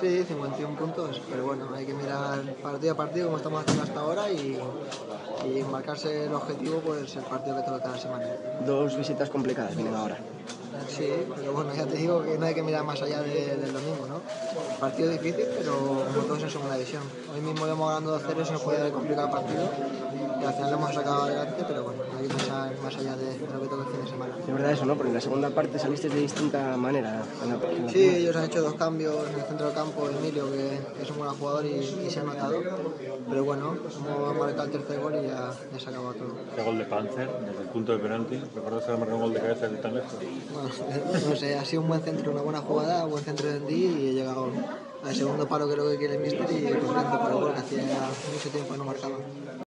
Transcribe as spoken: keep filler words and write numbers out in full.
Sí, cincuenta y uno puntos, pero bueno, hay que mirar partido a partido como estamos haciendo hasta ahora y, y marcarse el objetivo, pues el partido que toca cada semana. Dos visitas complicadas vienen ahora. Sí, pero bueno, ya te digo que no hay que mirar más allá de, del domingo, ¿no? Partido difícil, pero como todos en segunda división. Hoy mismo íbamos ganando dos cero y se nos podía haber complicado el partido y al final lo hemos sacado adelante, pero bueno, no hay que pensar más allá de, de lo que toca el fin de semana. Es verdad eso, ¿no? Porque en la segunda parte saliste de distinta manera. En la, en la Sí, primera. ellos han hecho dos cambios en el centro del campo, Emilio, que, que es un buen jugador y, y se ha notado, pero bueno, hemos marcado el tercer gol y ya, ya se ha acabado todo. Ese gol de Panzer, desde el punto de penalti, ¿recuerdas que marcó un gol de cabeza de tan lejos? Bueno, no sé, ha sido un buen centro, una buena jugada, un buen centro de Ndí y he llegado al segundo palo que es lo que quiere el míster y contento por el gol que hacía mucho tiempo no marcaba.